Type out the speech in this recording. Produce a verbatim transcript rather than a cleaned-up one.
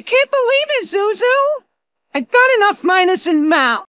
can't believe it, Zuzu. I've got enough minus in math.